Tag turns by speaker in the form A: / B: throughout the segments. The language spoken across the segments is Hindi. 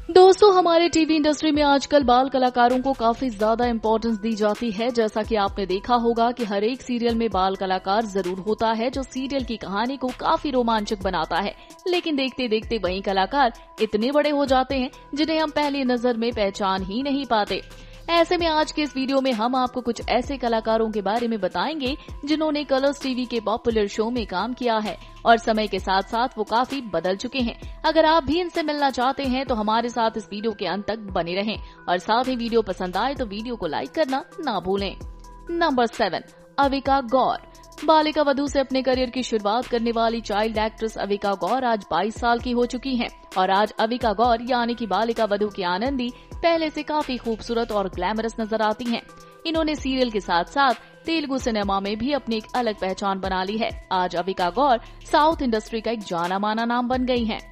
A: दोस्तों, हमारे टीवी इंडस्ट्री में आजकल बाल कलाकारों को काफी ज्यादा इम्पोर्टेंस दी जाती है। जैसा कि आपने देखा होगा कि हर एक सीरियल में बाल कलाकार जरूर होता है जो सीरियल की कहानी को काफी रोमांचक बनाता है। लेकिन देखते देखते वही कलाकार इतने बड़े हो जाते हैं जिन्हें हम पहली नजर में पहचान ही नहीं पाते। ऐसे में आज के इस वीडियो में हम आपको कुछ ऐसे कलाकारों के बारे में बताएंगे जिन्होंने कलर्स टीवी के पॉपुलर शो में काम किया है और समय के साथ साथ वो काफी बदल चुके हैं। अगर आप भी इनसे मिलना चाहते हैं तो हमारे साथ इस वीडियो के अंत तक बने रहें और साथ ही वीडियो पसंद आए तो वीडियो को लाइक करना ना भूलें। नंबर 7, अविका गौर। बालिका वधू से अपने करियर की शुरुआत करने वाली चाइल्ड एक्ट्रेस अविका गौर आज 22 साल की हो चुकी हैं और आज अविका गौर यानी कि बालिका वधू की आनंदी पहले से काफी खूबसूरत और ग्लैमरस नजर आती हैं। इन्होंने सीरियल के साथ साथ तेलुगु सिनेमा में भी अपनी एक अलग पहचान बना ली है। आज अविका गौर साउथ इंडस्ट्री का एक जाना माना नाम बन गई हैं।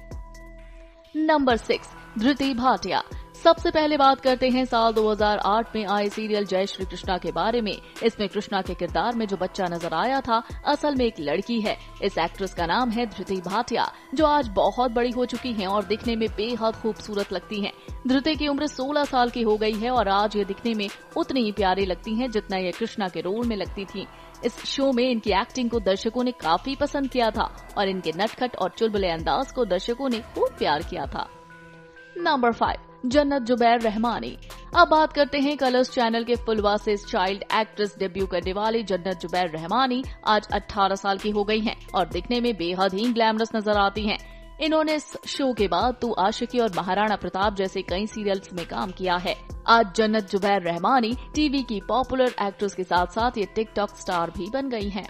A: नंबर 6, धृति भाटिया। सबसे पहले बात करते हैं साल 2008 में आए सीरियल जय श्री कृष्णा के बारे में। इसमें कृष्णा के किरदार में जो बच्चा नजर आया था असल में एक लड़की है। इस एक्ट्रेस का नाम है धृति भाटिया जो आज बहुत बड़ी हो चुकी हैं और दिखने में बेहद खूबसूरत लगती हैं। धृति की उम्र 16 साल की हो गई है और आज ये दिखने में उतनी ही प्यारी लगती हैं जितना ये कृष्णा के रोल में लगती थी। इस शो में इनकी एक्टिंग को दर्शकों ने काफी पसंद किया था और इनके नटखट और चुलबुले अंदाज को दर्शकों ने खूब प्यार किया था। नंबर 5, जन्नत जुबैर रहमानी। अब बात करते हैं कलर्स चैनल के फुलवा से चाइल्ड एक्ट्रेस डेब्यू करने वाली जन्नत जुबैर रहमानी आज 18 साल की हो गई हैं और दिखने में बेहद ही ग्लैमरस नजर आती हैं। इन्होंने इस शो के बाद तू आशिकी और महाराणा प्रताप जैसे कई सीरियल्स में काम किया है। आज जन्नत जुबैर रहमानी टीवी की पॉपुलर एक्ट्रेस के साथ साथ ये टिकटॉक स्टार भी बन गई हैं।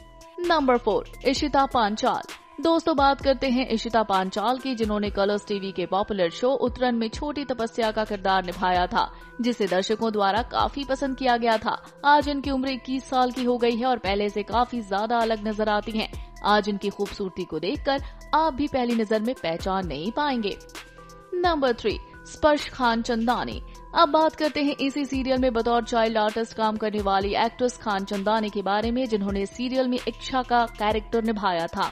A: नंबर 4, इशिता पांचाल। दोस्तों, बात करते हैं इशिता पांचाल की जिन्होंने कलर्स टीवी के पॉपुलर शो उत्तरन में छोटी तपस्या का किरदार निभाया था जिसे दर्शकों द्वारा काफी पसंद किया गया था। आज इनकी उम्र 21 साल की हो गई है और पहले से काफी ज्यादा अलग नजर आती हैं। आज इनकी खूबसूरती को देखकर आप भी पहली नजर में पहचान नहीं पाएंगे। नंबर 3, स्पर्श खान चंदानी। अब बात करते हैं इसी सीरियल में बतौर चाइल्ड आर्टिस्ट काम करने वाली एक्ट्रेस खान चंदानी के बारे में जिन्होंने सीरियल में इच्छा का कैरेक्टर निभाया था।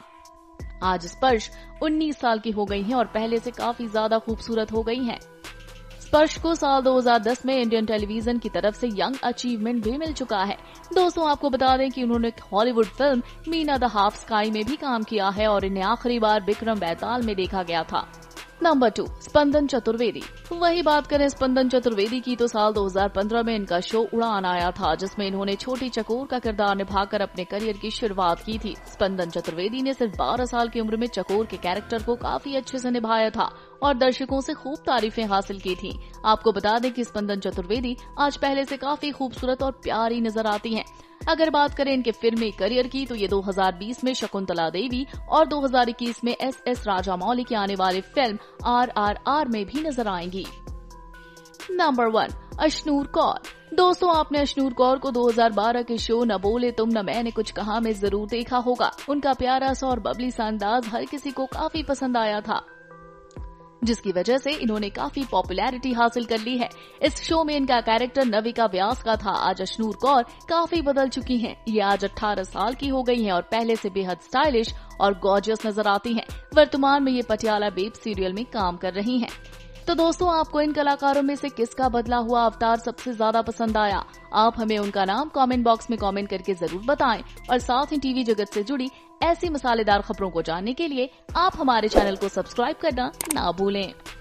A: आज स्पर्श 19 साल की हो गई हैं और पहले से काफी ज्यादा खूबसूरत हो गई हैं। स्पर्श को साल 2010 में इंडियन टेलीविजन की तरफ से यंग अचीवमेंट भी मिल चुका है। दोस्तों, आपको बता दें कि उन्होंने Hollywood film Meena the half sky में भी काम किया है और इन्हें आखिरी बार विक्रम बेताल में देखा गया था। नंबर 2, स्पंदन चतुर्वेदी। वही बात करें स्पंदन चतुर्वेदी की तो साल 2015 में इनका शो उड़ान आया था जिसमें इन्होंने छोटी चकोर का किरदार निभाकर अपने करियर की शुरुआत की थी। स्पंदन चतुर्वेदी ने सिर्फ 12 साल की उम्र में चकोर के कैरेक्टर को काफी अच्छे से निभाया था और दर्शकों से खूब तारीफें हासिल की थी। आपको बता दें कि स्पंदन चतुर्वेदी आज पहले से काफी खूबसूरत और प्यारी नजर आती हैं। अगर बात करें इनके फिल्मी करियर की तो ये 2020 में शकुंतला देवी और 2021 में एस राजामौली की आने वाली फिल्म RRR में भी नजर आएंगी। नंबर 1, अशनूर कौर। दोस्तों, आपने अशनूर कौर को 2012 के शो न बोले तुम न मैंने कुछ कहा में जरूर देखा होगा। उनका प्यारा सा और बबली सा अंदाज हर किसी को काफी पसंद आया था जिसकी वजह से इन्होंने काफी पॉपुलैरिटी हासिल कर ली है। इस शो में इनका कैरेक्टर नविका व्यास का था। आज अशनूर कौर काफी बदल चुकी हैं। ये आज 18 साल की हो गई हैं और पहले से बेहद स्टाइलिश और गॉर्जियस नजर आती हैं। वर्तमान में ये पटियाला बेब सीरियल में काम कर रही हैं। तो दोस्तों, आपको इन कलाकारों में से किसका बदला हुआ अवतार सबसे ज्यादा पसंद आया? आप हमें उनका नाम कमेंट बॉक्स में कमेंट करके जरूर बताएं और साथ ही टीवी जगत से जुड़ी ऐसी मसालेदार खबरों को जानने के लिए आप हमारे चैनल को सब्सक्राइब करना ना भूलें।